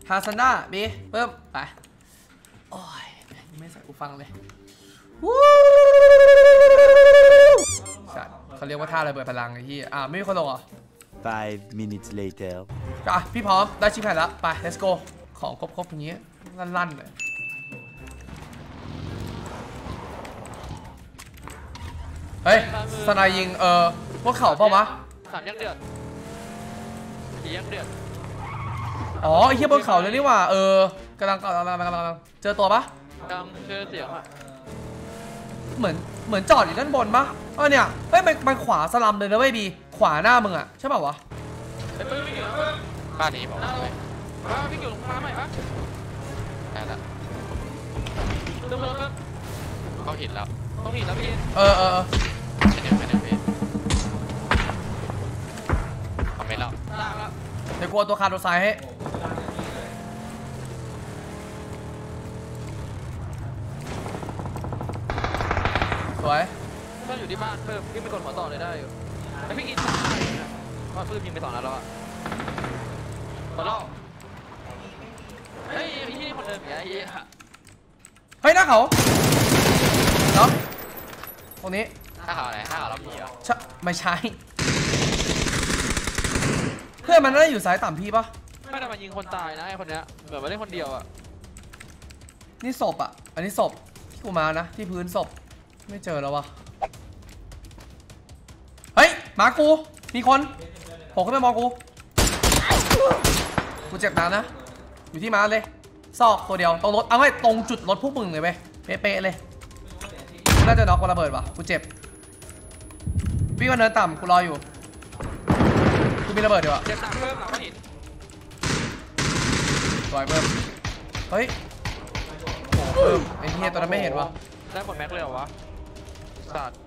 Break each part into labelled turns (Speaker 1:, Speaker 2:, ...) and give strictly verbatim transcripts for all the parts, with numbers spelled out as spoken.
Speaker 1: ฮาซันด้าบีเพิ่มไปโอ้ยไม่ใส่กูฟังเลยวู้สัตว์เขาเรียกว่าท่าระเบิดพลังไอ้ที่อ่าไม่มีคนลงเหรอ
Speaker 2: five minutes later
Speaker 1: อ่ะพี่พร้อมได้ชิปแผ่นแล้วไป let's go ของครบๆอย่างเงี้ยลั่นๆเลยเฮ้ยสนายยิงเออพวกเขาเปล่าวะ
Speaker 3: สามแยกเดือดสี่แยกเดือด
Speaker 1: อ๋อไอ้เหี้ยบนเขาเลยนี่ว่าเออกำลังกำลังกำลังกำลังเจอตัวปะ
Speaker 3: กำลังเจอเสียงอะ
Speaker 1: เหมือนเหมือนจอดอยู่ด้านบนปะเออเนี่ยเฮ้ยมันมันขวาสลัมเลยนะเว้ยบีขวาหน้ามึงอะใช่ป่าววะ
Speaker 3: ไอ้ปืนวิ่งอยู่บ้านนี้บอกเลยบ้านวิ่งอยู่ฟ้าใหม่ปะได้ละเริ่มเริ่มเริ่มเขาหินแล้วเขาหินแล้วพี่
Speaker 1: เออเออ
Speaker 3: ไม่เดี๋ยวไม่เดี๋ยวพี่ทำไม่แล้ว
Speaker 1: เดี๋ยวกลัวตัวคาร์โดไซด์ให้สวย
Speaker 3: ถ้าอยู่ที่บ้านเพิ่มพี่ไม่กดหัวต่อเลยได้อยู่ไอพี่กินสามเพราะปืนยิงไปสองนัดแล้วอะต่อรอบเฮ้ยไอ้ที่นี่คนเดิมไงไอ้
Speaker 1: เฮ้ยหน้าเขาเนาะตรงนี้
Speaker 3: หน้าเขาอะไรหน้าเขาเราผีเหรอ
Speaker 1: ไม่ใช่เพื่อนมันน่าจะอยู่สายต่ำพี่ปะ
Speaker 3: ไม่ได้มายิงคนตายนะไอ้คนเนี้ยเหมือนมาเล่นคนเดียวอะ
Speaker 1: นี่ศพอะอันนี้ศพที่กูมานะที่พื้นศพไม่เจอแล้ววะเฮ้ยหมากูมีคนโผล่ขึ้นไปมองกูกูเจ็บหนักนะอยู่ที่ม้าเลยซอกตัวเดียวตรงรถเอาไว้ตรงจุดรถพวกมึงเลยเว้ยเป๊ะๆเลยน่าจะน็อกกระเบิดวะกูเจ็บวิ่งมาเนินต่ำกูรออยู่กูมีระเบิดเดี๋ยวอะ
Speaker 3: เจ็บหนักเพิ่มหนักกว่าหิน
Speaker 1: ลอยเพิ่มเฮ้ยโอ้เพิ่มไอ้เหี้ยตัวนั้นไม่เห็นวะ
Speaker 3: ได้หมดแม็กเลยเหรอวะสัตว์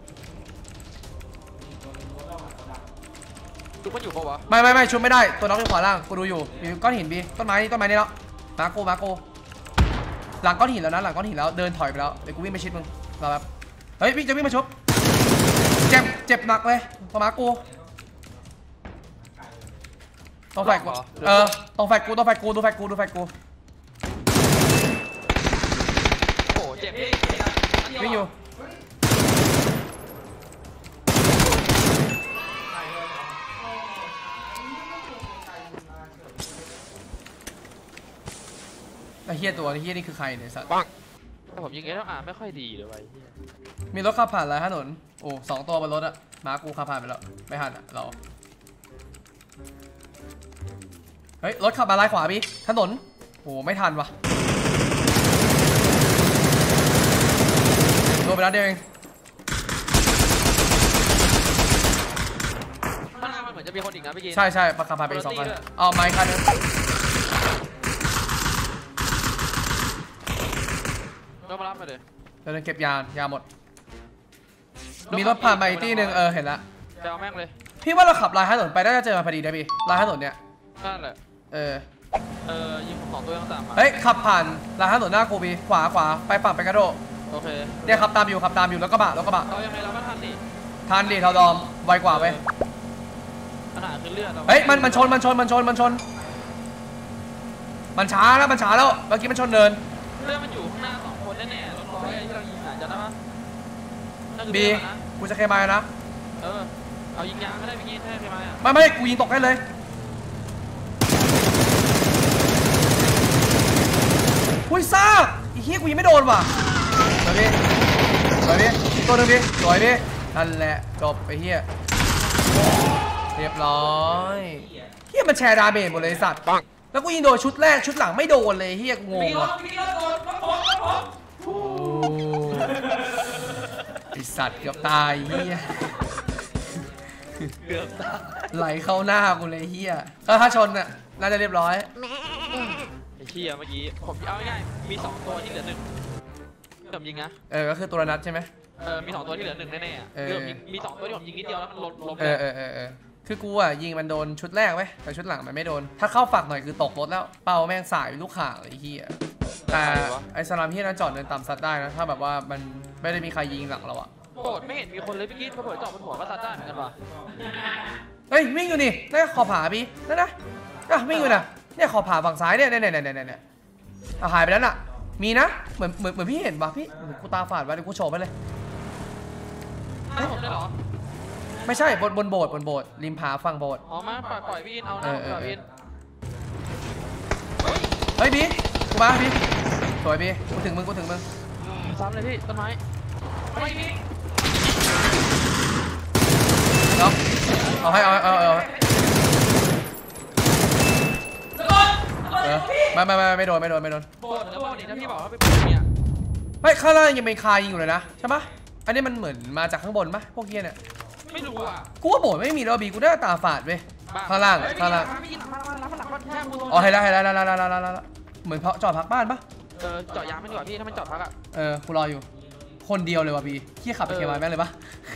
Speaker 3: ชุบมันอยู่ปะวะ
Speaker 1: ไม่ไม่ไม่ชุบไม่ได้ตัวน็อกอยู่ขวาล่างกูดูอยู่มีก้อนหินบีต้นไม้นี่ต้นไม้นี่แล้วมาโกมาโกหลังก้อนหินแล้วนะหลังก้อนหินแล้วเดินถอยไปแล้วเดี๋ยวกูวิ่งไปชิดมึงรอแบบเฮ้ยวิ่งจะวิ่งมาชุบเจ็บเจ็บหนักเลยตัวมากูต้องแฟกกูเออต้องแฟกกูต้องแฟกกูดูแฟกกูดูแฟกกู
Speaker 3: โอ้เจ็บพี่
Speaker 1: วิ่งอยู่ไอ้เฮียตัวไอ้เฮียนี่คือใครเนี่ยสัตว์
Speaker 3: ปังแต่ผมยิงไงแล้วอ่านไม่ค่อยดีเลยไอ้เฮีย
Speaker 1: มีรถขับผ่านหลายถนนโอ้สองตัวบนรถอะมากูขับผ่านไปแล้วไม่ทันอะเราเฮ้ยรถขับมาลายขวาพี่ถนนโอ้ไม่ทันวะโดนไปแล้วเดียวเอง
Speaker 3: ข้างหน้ามันเหมือนจะมีคนอีกนะพี่กิน
Speaker 1: ใช่ใช่ประคับผ่านไปอีกสองคันเอาไม้คันนึง
Speaker 3: ก็มารับมาเลย
Speaker 1: เดินเก็บยานยาหมดมีรถผ่านไปอีกที่หนึ่งเออเห็นละ
Speaker 3: จะเอาแม่งเลย
Speaker 1: พี่ว่าเราขับลายถนนไปได้จะเจอมาพอดีนะพี่ลายถนนเนี่ย
Speaker 3: นั่นแหละ
Speaker 1: เออ
Speaker 3: เออยิงผมสองตัวต้องตามมา
Speaker 1: เฮ้ยขับผ่านลายถนนหน้ากูบีขวาขวาไปฝั่งไปกระโดด
Speaker 3: โอเค
Speaker 1: เนี่ยขับตามอยู่ขับตามอยู่แล้วก็บะแล้วก็บะ
Speaker 3: เรายังไงเราก็ทันดิ
Speaker 1: ทันดิเราดอมไวกว่าไป
Speaker 3: ขนาดคือเลือด
Speaker 1: เฮ้ยมันมันชนมันชนมันชนมันชนมันช้าแล้วมันช้าแล้วเมื่อกี้มันชนเดิน
Speaker 3: เลือดมันอยู่ข้างหน้าสองคนแน่ๆรถร้อยที่เรายิงอ่ะจะได้ปะ
Speaker 1: บีกูจะเคมายนะ
Speaker 3: เออเอายิงยางก็ได้พี่กินให้เคมายอ่ะ
Speaker 1: ไม่ไม่กูยิงตกให้เลยคุยซ่าอีเหี้ยกูยิงไม่โดนว่ะสวยดิสวยดิตัวหนึ่งดิสวยดินั่นแหละจบไปเหี้ยเรียบร้อยเหี้ยมันแชร์ดาเมจหมดเลยสัตว์แล้วกูยิงโดนชุดแรกชุดหลังไม่โดนเลยเหี้ยงงว่ะไอสัตว์เกือบตายเหี้ย
Speaker 3: เกือบตาย
Speaker 1: ไหลเข้าหน้ากูเลยเหี้ยก็ถ้าชนน่ะน่าจะเรียบร้อย
Speaker 3: ไอ้เหี้ยเมื่อกี้ผมเอาง่ายๆมีสองตัวที่เหลือหนึ่งเกือบยิงนะ
Speaker 1: เออก็คือตัวนัดใช่ไหม
Speaker 3: เออมีสองตัวที่เหลือหนึ่งแน่ๆเกือบยิงมีสองตัวที่ผมยิงนิดเดียวแล้วมันล้มล้ม
Speaker 1: เออเออเออคือกูอ่ะยิงมันโดนชุดแรกไหมแต่ชุดหลังมันไม่โดนถ้าเข้าฝักหน่อยคือตกรถแล้วเป้าแม่งสายลูกข่างไอ้เหี้ยแต่ไอ้สลามที่นั้นจอดเดินต่ำซัดได้นะถ้าแบบว่ามันไม่ได้มีใครยิงหลังเราอ่ะ
Speaker 3: โกรธไม่เห็นมีคนเลยพี่กิ๊ดพอเปิดจอดบนหัวก็ซัดได้เหมือนกันป่ะ
Speaker 1: เฮ้ยวิ่งอยู่นี่นั่นขอผาพี่นั่นนะอ่ะวิ่งอยู่นะเนี่ยขอผ่าฝั่งซ้ายเนี่ยเนี่ยเนี่ยเนี่ยเนี่ยเอาหายไปแล้วน่ะมีนะเหมือนเหมือนเหมือนพี่เห็นป่ะพี่กูตาฝาดไว้เดี๋ยวกูโชว์ไปเลย
Speaker 3: ให้ผมได้เหรอ
Speaker 1: ไม่ใช่บนบนโบสถ์บนโบสถ์ริมผาฝั่งโบสถ์
Speaker 3: อ๋อมาปล่อยปล่อยพี่อินเอาหน้าปล่อยพี่อิน
Speaker 1: เฮ้ยบีกูมาบีสวยบีกูถึงมึงกูถึงมึง
Speaker 3: ซ้ำเลยพี่ต้นไม้ทำไมพี่
Speaker 1: เนาะเอาให้เอาให้เอาเอาไม่ไม่ไม่ไม่โดนไม่โดนไม่โดน
Speaker 3: โบดแล้วโบดนี่ถ้าพี่บอกว่าเป็นเนี่ย
Speaker 1: ไม่ข้างล่างยังเป็นคายิงอยู่เลยนะใช่ปะอันนี้มันเหมือนมาจากข้างบนปะพวกเกี้ยเนี่ย
Speaker 3: ไม่รู้อ่ะ
Speaker 1: กูว่าโบดไม่มีแล้วบีกูได้ตาฝาดเว้ยข้างล่างข้างล่างอ๋อเห็นแล้วเห็นแล้วแล้วแล้วแล้วแล้วเหมือนเพาะจอดพักบ้านปะ
Speaker 3: เออจอดยางไม่ดีกว่าพี่ถ้ามันจอดพักอ่ะ
Speaker 1: เออกูรออยู่คนเดียวเลยว่ะบีขี้ขับไปเคมาแม่งเลยปะ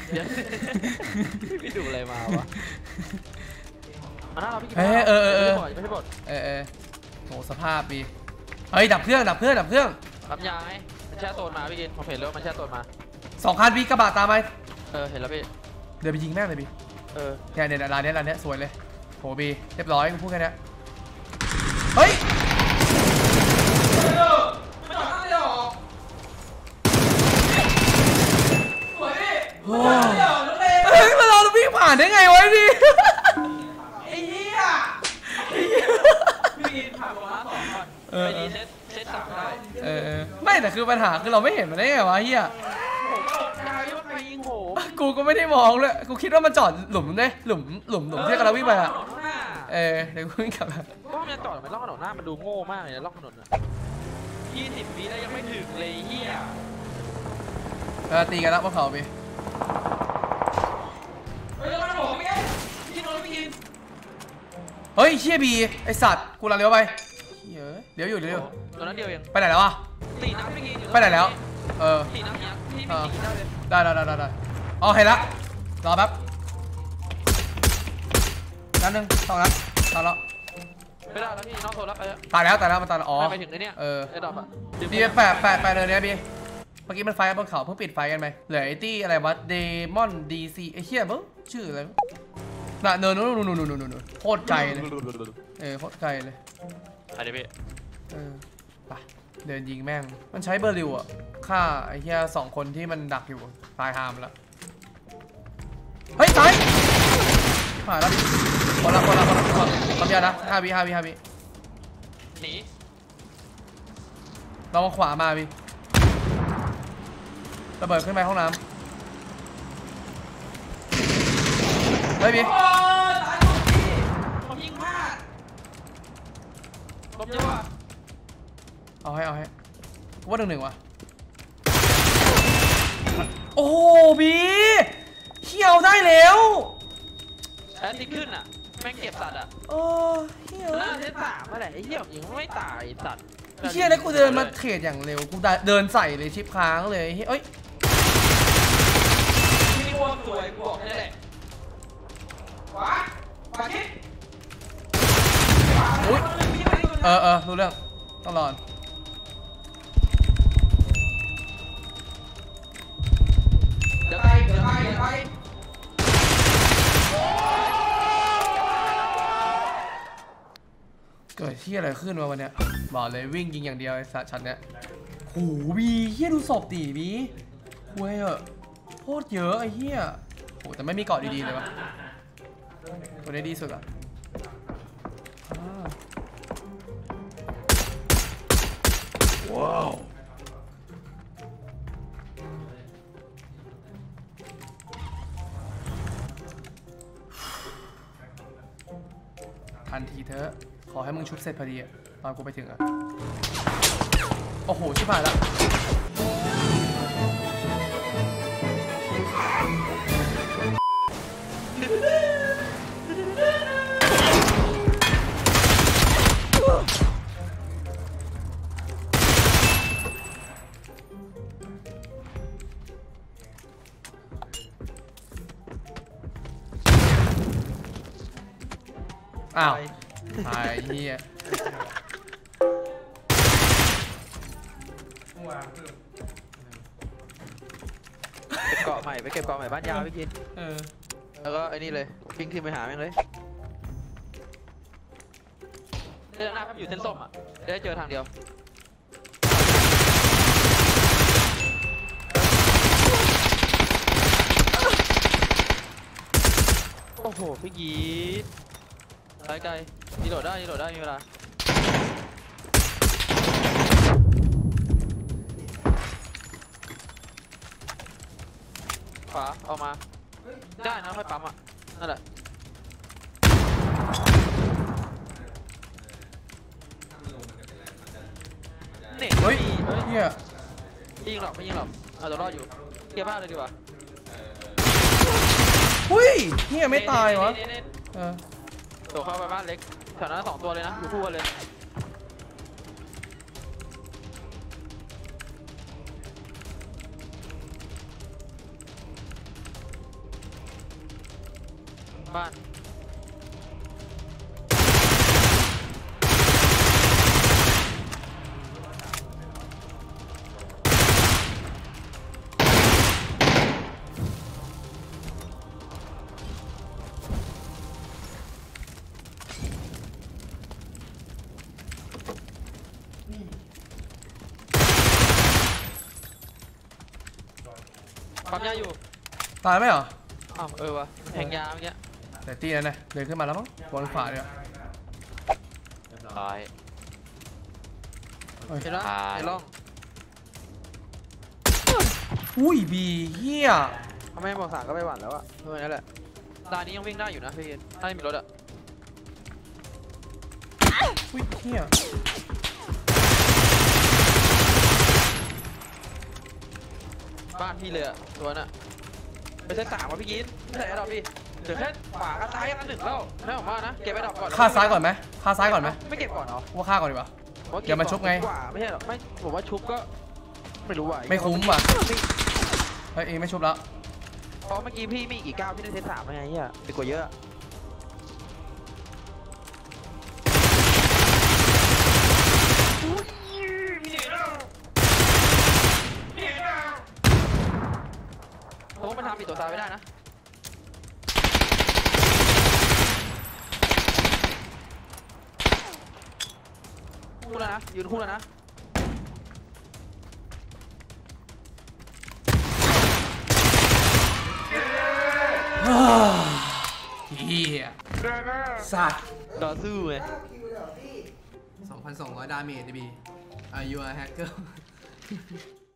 Speaker 3: พี่ดูอะไรมาวะอันนั้นเราพี่กิน
Speaker 1: เออเออเออเออ
Speaker 3: ไม่ใช่บด
Speaker 1: เออเออโหสภาพบีเฮ้ยดับเครื่องดับเครื่องดับเครื่อง
Speaker 3: รับยางไงมันแช่โซนมาพี่กินผมเห็นแล้วมันแช่โซนมา
Speaker 1: สองคันบีกระบะตามไป
Speaker 3: เออเห็นแล้วพี่
Speaker 1: เดี๋ยวไปยิงแม่งเลยบี
Speaker 3: เออ
Speaker 1: แค่เนี่ยร้านนี้ร้านนี้สวยเลยโหบีเรียบร้อยกูพูดแค่นี้เฮ้ยโอ้เฮ้ยมาเราวิ่งผ่านได้ไงวะดิ
Speaker 3: ไอ้เหี้ยพี่อินผ่านตรงนั้นสองก่อนไปดีเซ็ตเซ็ตสามได้
Speaker 1: เออไม่แต่คือปัญหาคือเราไม่เห็นมันได้ไงวะเฮีย
Speaker 3: ผมก็ยายว่าไปยิงโห
Speaker 1: กูก็ไม่ได้มองเลยกูคิดว่ามันจอดหลุมเนี่ยหลุมหลุมหลุมที่เราวิ่งไปอะเออเดี๋ยวกูวิ่งกลับมา
Speaker 3: ก็มันจอดมันล่องถนนหน้ามันดูโง่มากเลยล่องถนนอะยี่สิบปีแล้วยังไม่ถึงเลยเฮีย
Speaker 1: เออตีกันแล้วพวกเขาไป
Speaker 3: เฮ้ยมันบอกพี่พี่โดนพี่กิน
Speaker 1: เฮ้ยเชี่ยบีไอสัตว์กูลังเลี้ยวไปเดี๋ยวอยู่เดี๋ยวอยู่
Speaker 3: ตอนนั้นเดียวเอง
Speaker 1: ไปไหนแล้ววะ
Speaker 3: ตีน้ำพี่กิน
Speaker 1: ไปไหนแล้วเออ
Speaker 3: ตีน้ำเนี้ยพี่ไม่ตีได้เลย
Speaker 1: ได้ได้ได้ได้อ๋อเห็นละรอแป๊บนัดหนึ่งสองนัดตายแล้ว
Speaker 3: ไม่ได้แล้วพี่น้องโทรแล้ว
Speaker 1: ตายแล้วตายแล้วมันตายแล้วอ๋อ
Speaker 3: ไปถึงไอ้นี่
Speaker 1: เออ
Speaker 3: ไอ้ดอกอะ
Speaker 1: บีแปะแปะแปะเลยเนี่ยบีเมื่อกี้มันไฟบนเขาเพิ่งปิดไฟกันไหมเหลือไอ้ตี้อะไรวะเดมอนดีซีไอ้เหี้ยเบิ้งชื่ออะไรน่ะเนินนู้นนู้นนู้นนู้นนู้นโคตรไกลเลยเออโคตรไกลเลย
Speaker 3: ไปเลยพี่
Speaker 1: เออไปเดินยิงแม่งมันใช้เบอร์ริวอะฆ่าไอ้เหี้ยสองคนที่มันดักอยู่ตายหามแล้วเฮ้ยตายผ่านแล้วคนละคนละคนละคนทำยานะห้าวิห้าวิห้าวิ
Speaker 3: หนี
Speaker 1: เรามาขวามาพี่ระเบิดขึ้นไปห้องน้ำเฮ้ยพี่
Speaker 3: ผมยิงพลาดลบเยอะว่ะ
Speaker 1: เอาให้เอาให้กูว่าหนึ่งหนึ่งว่ะโอ้บีเขี้ยวได้แล้ว
Speaker 3: แอตที่ขึ้นอ่ะแม่งเก็บสัตว์อ่ะ
Speaker 1: โอ้เขี้ยว
Speaker 3: น่าจะสามอะไรไอ้เหี้ยยิงไม่ตายสัตว์
Speaker 1: เขี้ยวแล้วกูเดินมาเทรดอย่างเร็วกูเดินใส่เลยชิปค้างเลยเฮ้ย
Speaker 3: ที่ว่าสวยกูบอกแค่นั้นแหละขวาขวาคิด
Speaker 1: อุ้ยเออเออรู้เรื่องต้องรอ
Speaker 3: เดี๋ยวไปเดี๋ยวไปเดี๋ยวไป
Speaker 1: เกิดที่อะไรขึ้นวะวันเนี้ยบอกเลยวิ่งยิงอย่างเดียวไอ้สัตว์ชั้นเนี้ยโหบีเฮียดูศพตีบีเว้ยอะโคตรเยอะไอ้เฮียโหแต่ไม่มีเกาะดีๆเลยวะตัวนี้ดีสุดอ่ะว้าวทันทีเถอะขอให้มึงชุบเสร็จพอดีอะตอนกูไปถึงอะโอ้โหชิบหายละอ้าวตายเฮีย
Speaker 3: เก็บเกาะใหม่ไปเก็บเกาะใหม่บ้านยาวไปกิน
Speaker 1: เออ
Speaker 3: แล้วก็ไอ้นี่เลยวิ่งขึ้นไปหาแม่งเลยเจอหน้าพับอยู่เส้นส้มอ่ะจะได้เจอทางเดียวโอ้โหพี่กีดไกลไกลดีโดดได้ดีโดดได้มีเวลาขวาเอามาได้นะค่อยปั๊มอ่ะนั่นแหละเน็ต
Speaker 1: เฮ้ย
Speaker 3: เฮ้ย
Speaker 1: เฮีย
Speaker 3: ไม่ยิงหรอกไม่ยิงหรอกเอาตัวรอดอยู่เกียร์บ้านเลยดีกว่า
Speaker 1: หุ้ยเฮียไม่ตายวะ
Speaker 3: เน็ตเน็ตเน็ต
Speaker 1: เออ
Speaker 3: ตัวเข้าไปบ้านเล็กแถวนั้นสองตัวเลยนะอยู่คู่กันเลยบ้านปั๊มยาอยู่
Speaker 1: ตายไหมเหรอ
Speaker 3: อ้าวเออวะแทงยาเมื่อกี้
Speaker 1: แต่ตีนั่นนะเดินขึ้นมาแล้วมั้งบนขวาเนี่ย
Speaker 3: ตาย
Speaker 1: เฮ้ย
Speaker 3: เห็นไหมไอ้ร่อง
Speaker 1: อุ้ยบีเฮีย
Speaker 3: ถ้าไม่บอกสามก็ไปหวั่นแล้วอะเออนั่นแหละตานี้ยังวิ่งได้อยู่นะพี่ถ้าไม่มีรถอะ
Speaker 1: อุ้ยเฮีย
Speaker 3: บ้านพี่เลยอะตัวน่ะไปเส้นสามวะพี่กินไม่ใส่ดอกพี่เดี๋ยวแค่ขวากับซ้ายกันหนึ่งแล้วไม่ออกมานะเก็บไปดอกก่อน
Speaker 1: ฆ่าซ้ายก่อนไหมฆ่าซ้ายก่อนไหม
Speaker 3: ไม่เก็บก่อนเหรอ
Speaker 1: ว่าฆ่าก่อนดีกว่า เดี๋ยวมาชุบไง
Speaker 3: กว่าไม่ใช่หรอไม่ผมว่าชุบก็ไม่รู้ว่ะ
Speaker 1: ไม่คุ้มว่ะเฮ้ยเองไม่ชุบแล้ว
Speaker 3: เพราะเมื่อกี้พี่มีกี่ก้าวพี่ได้เซตสามไงเฮียดีกว่าเยอะโอ้มันทำปิดตัวซ้ายไม่ได้นะคู่แล้วนะยืนคู่แล้วนะ
Speaker 1: เฮียสัตว์
Speaker 3: ต่อสู้ไง
Speaker 1: สองพันสองร้อยดาเมจดิบี Are you a hacker